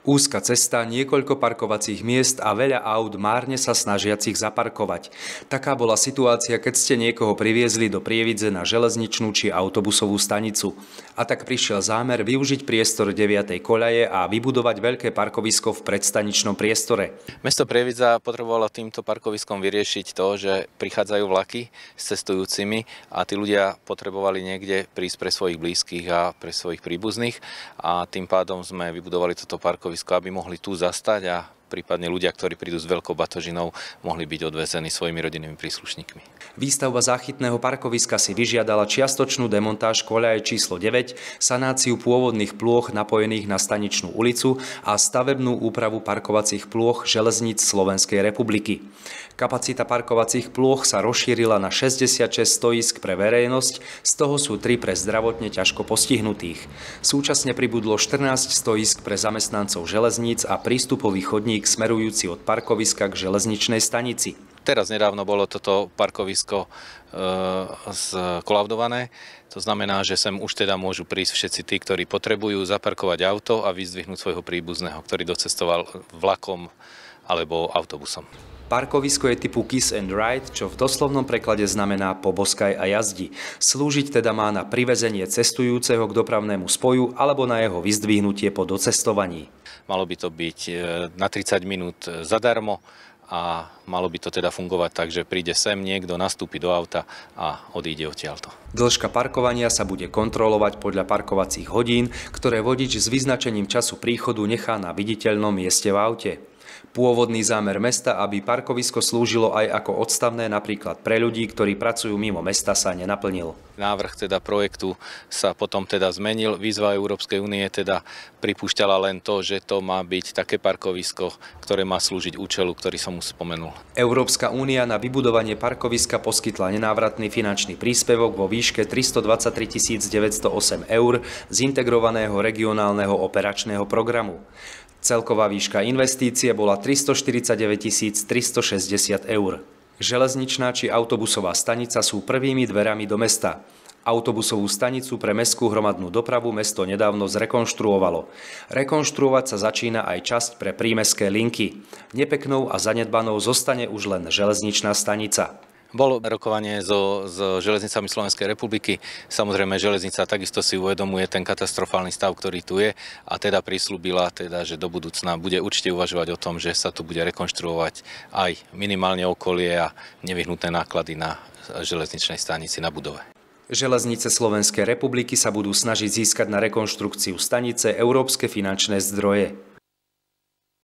Úzka cesta, niekoľko parkovacích miest a veľa aut márne sa snažiacich zaparkovať. Taká bola situácia, keď ste niekoho priviezli do Prievidze na železničnú či autobusovú stanicu. A tak prišiel zámer využiť priestor 9. koľaje a vybudovať veľké parkovisko v predstaničnom priestore. Mesto Prievidza potrebovalo týmto parkoviskom vyriešiť to, že prichádzajú vlaky s cestujúcimi a tí ľudia potrebovali niekde prísť pre svojich blízkych a pre svojich príbuzných a tým pádom sme vybudovali toto parkovisko, aby mohli tu zastať a prípadne ľudia, ktorí prídu s veľkou batožinou, mohli byť odvezení svojimi rodinnými príslušníkmi. Výstavba záchytného parkoviska si vyžiadala čiastočnú demontáž koľaje číslo 9, sanáciu pôvodných plôch napojených na staničnú ulicu a stavebnú úpravu parkovacích plôch železníc Slovenskej republiky. Kapacita parkovacích plôch sa rozšírila na 66 stojísk pre verejnosť, z toho sú 3 pre zdravotne ťažko postihnutých. Súčasne pribudlo 14 stojísk pre zamestnancov železníc a prístupový chodník smerujúci od parkoviska k železničnej stanici. Teraz nedávno bolo toto parkovisko skolaudované. To znamená, že sem už teda môžu prísť všetci tí, ktorí potrebujú zaparkovať auto a vyzdvihnúť svojho príbuzného, ktorý docestoval vlakom alebo autobusom. Parkovisko je typu Kiss and Ride, čo v doslovnom preklade znamená poboskaj a jazdi. Slúžiť teda má na privezenie cestujúceho k dopravnému spoju alebo na jeho vyzdvihnutie po docestovaní. Malo by to byť na 30 minút zadarmo a malo by to teda fungovať tak, že príde sem niekto, nastúpi do auta a odíde odtiaľto. Dĺžka parkovania sa bude kontrolovať podľa parkovacích hodín, ktoré vodič s vyznačením času príchodu nechá na viditeľnom mieste v aute. Pôvodný zámer mesta, aby parkovisko slúžilo aj ako odstavné napríklad pre ľudí, ktorí pracujú mimo mesta, sa nenaplnil. Návrh teda projektu sa potom teda zmenil. Výzva Európskej únie teda pripúšťala len to, že to má byť také parkovisko, ktoré má slúžiť účelu, ktorý som už spomenul. Európska únia na vybudovanie parkoviska poskytla nenávratný finančný príspevok vo výške 323 908 eur z integrovaného regionálneho operačného programu. Celková výška investície bola 349 360 eur. Železničná či autobusová stanica sú prvými dverami do mesta. Autobusovú stanicu pre mestskú hromadnú dopravu mesto nedávno zrekonštruovalo. Rekonštruovať sa začína aj časť pre prímestské linky. Nepeknou a zanedbanou zostane už len železničná stanica. Bolo rokovanie so železnicami Slovenskej republiky. Samozrejme, železnica takisto si uvedomuje ten katastrofálny stav, ktorý tu je a teda prislúbila, že do budúcna bude určite uvažovať o tom, že sa tu bude rekonštruovať aj minimálne okolie a nevyhnutné náklady na železničnej stanici na budove. Železnice Slovenskej republiky sa budú snažiť získať na rekonštrukciu stanice európske finančné zdroje.